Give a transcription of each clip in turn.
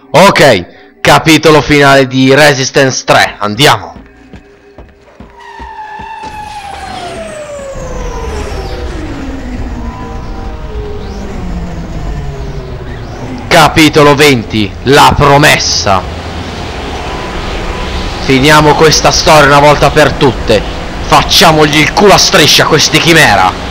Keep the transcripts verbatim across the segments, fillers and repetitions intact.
Ok, capitolo finale di Resistance tre, andiamo. Capitolo venti, la promessa. Finiamo questa storia una volta per tutte. Facciamogli il culo a striscia a questi chimera.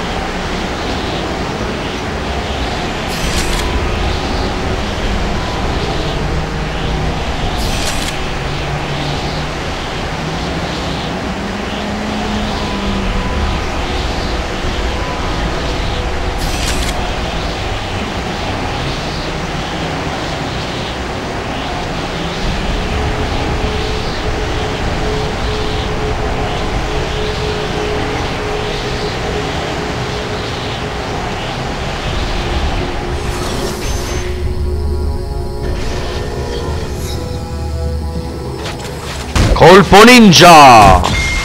Colpo ninja!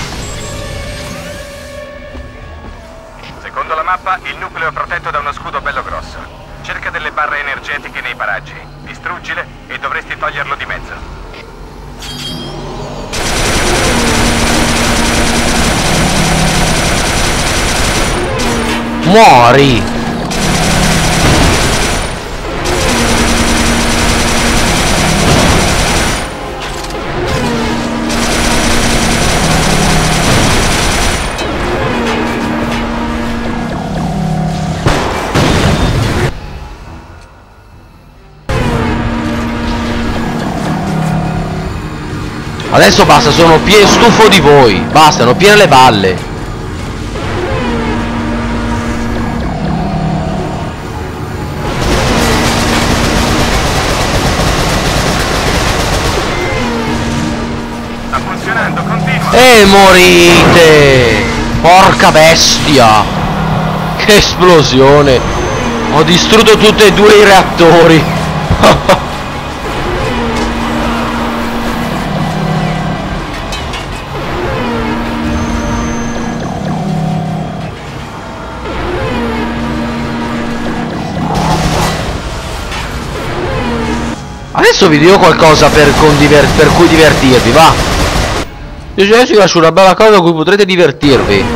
Secondo la mappa, il nucleo è protetto da uno scudo bello grosso. Cerca delle barre energetiche nei paraggi, distruggile e dovresti toglierlo di mezzo. Muori! Adesso basta, sono pieno stufo di voi. Basta, sono piene le balle. Sta funzionando, continua. E morite! Porca bestia! Che esplosione! Ho distrutto tutti e due i reattori. Adesso vi dico qualcosa per, condiver per cui divertirvi, va? Io adesso vi lascio una bella cosa con cui potrete divertirvi.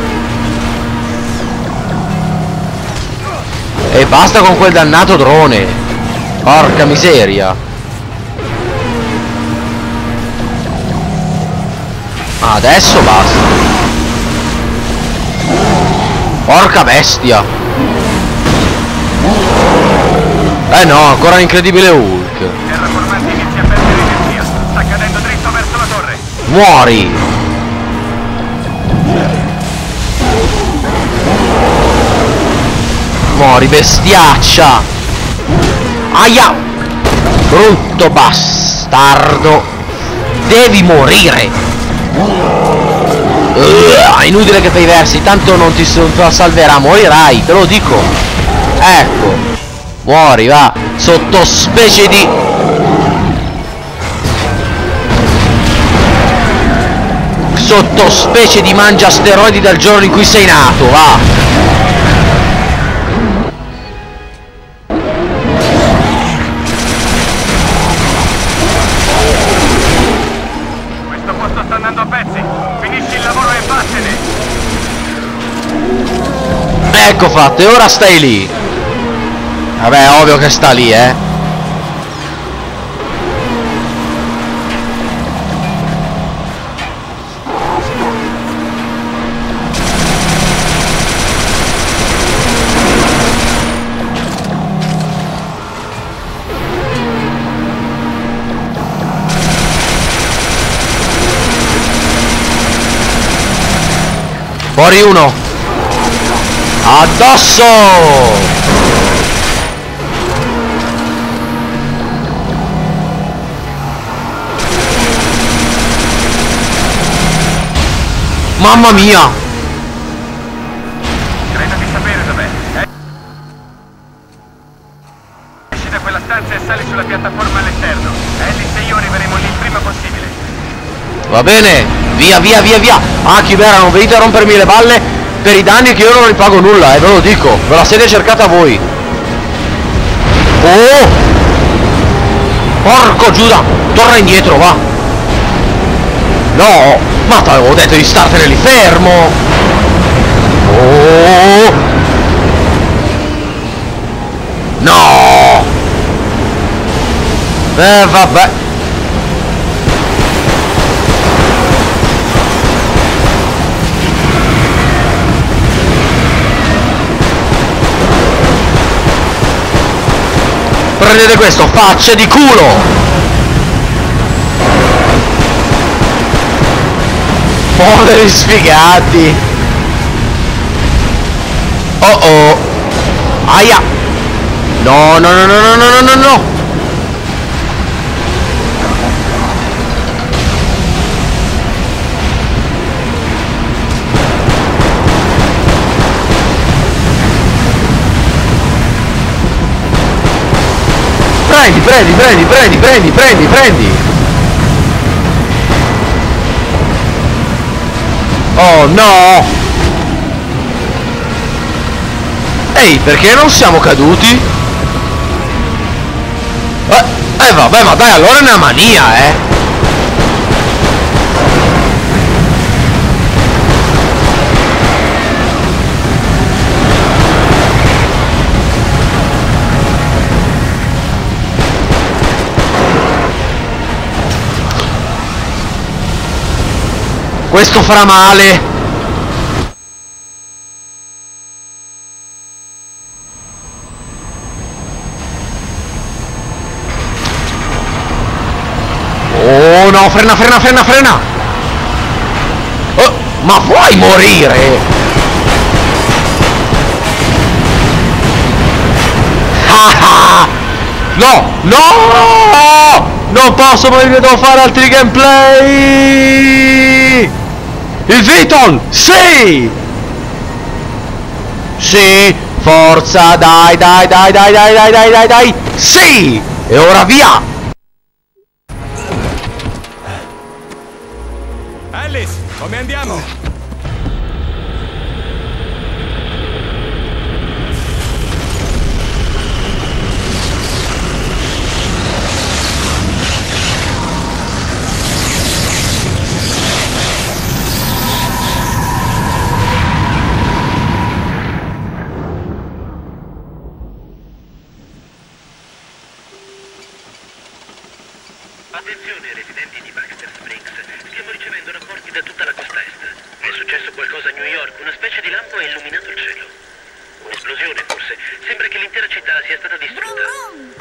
E basta con quel dannato drone. Porca miseria. Adesso basta. Porca bestia. Eh no, ancora l'incredibile Hulk. Terraformante inizia a perdere energia. Sta cadendo dritto verso la torre. Muori! Muori, bestiaccia! Aia! Brutto bastardo! Devi morire! Uh, inutile che fai versi, tanto non ti, non te la salverà, morirai, te lo dico! Ecco! Muori, va! Sottospecie di... Sottospecie di mangia asteroidi dal giorno in cui sei nato, va! Questo posto sta andando a pezzi. Finisci il lavoro e vattene. Ecco fatto, e ora stai lì! Vabbè, ovvio che sta lì, eh. Fuori uno! Addosso! Mamma mia! Credo di sapere dov'è. Eh? Esci da quella stanza e sali sulla piattaforma all'esterno. Alice e io arriveremo lì il prima possibile. Va bene, via via via via. Ah, Chimera, non venite a rompermi le balle per i danni che io non ripago nulla, eh, ve lo dico. Ve la siete cercata voi. Oh! Porco Giuda! Torna indietro, va! No! Ma ti avevo detto di startene lì fermo! Oh! No! Eh, vabbè! Prendete questo, facce di culo! Poveri sfigati! Oh oh! Aia! No, no, no, no, no, no, no, no! Prendi, prendi, prendi, prendi, prendi, prendi, prendi! Oh no! Ehi, perché non siamo caduti? Eh, eh vabbè, ma dai, allora è una mania, eh! Questo farà male! Oh no, frena, frena, frena, frena! Oh, ma vuoi morire? Ah ah! No, no! Non posso morire, devo fare altri gameplay! Il Vitol! Sì! Sì! Forza! Dai, dai, dai, dai, dai, dai, dai, dai, dai! Sì! E ora via! Alice, come andiamo? Attenzione residenti di Baxter Springs, stiamo ricevendo rapporti da tutta la costa est. È successo qualcosa a New York, una specie di lampo ha illuminato il cielo. Un'esplosione forse, sembra che l'intera città sia stata distrutta.